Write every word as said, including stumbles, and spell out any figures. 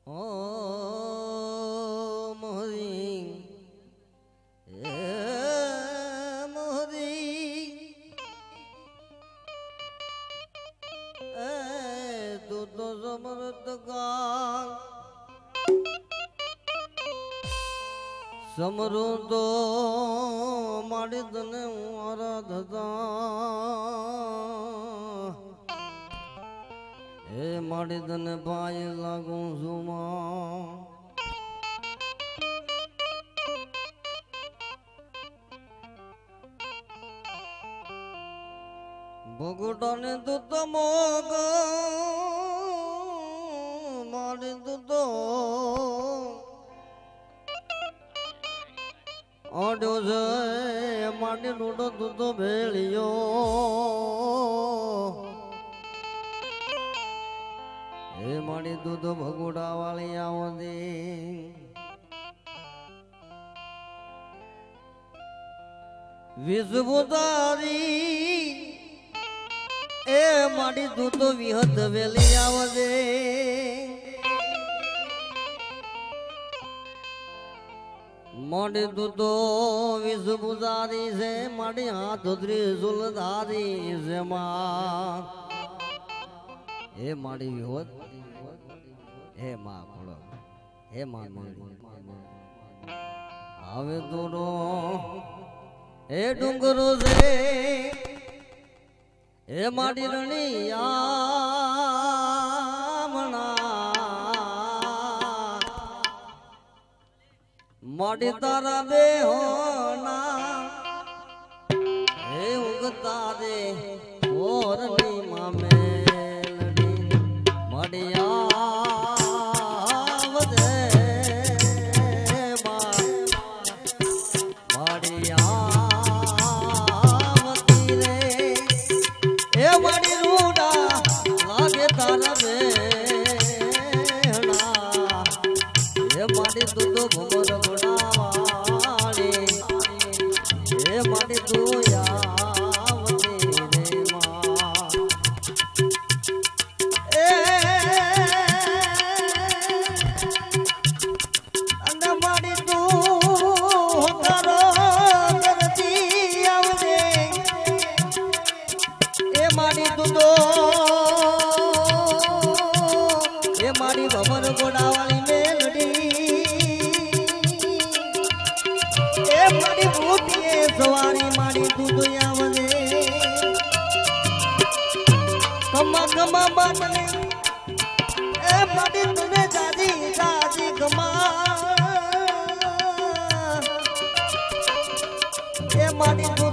ઓમ હરી એ મોહરી એ તું તો સમૃદ્ધ કાળ સમૃદ્ધો મારી તને હું આરાધતા હે મારી તને ભાઈ લાગુ છું માં ભગુટાને તું તો મોગ મારી તું તો ઓડો છે માટી લૂડો તું તો ભેળિયો હે મારી તું તો ભગુડા વાળી આવો દે વિષભૂતારી એ મારી તું તો વિહત વેલી આવો દે મારી તું તો વિષભૂતારી છે મારી હાથ ત્રિશુલધારી છે માં હે મારી વિહોત હે માં ખોડો હે માં હવે તુરો હે ડુંગરો છે હે મારી રણિયામણા મારી તારા બેહોના હે ઉગતા દે ઓરની મામે તું તો ભમર બનાવાળી હે મારી તું યાવતી રે માં એ અંદ મારી તું કરો કરતી આવજે એ મારી તું તો એ મારી ભમર બનાવાળી મારી બુટીએ સવારી મારી દુનિયા વજે કમા કમા બાટલે એ મારી તુને દાદી દાદી કમા એ મારી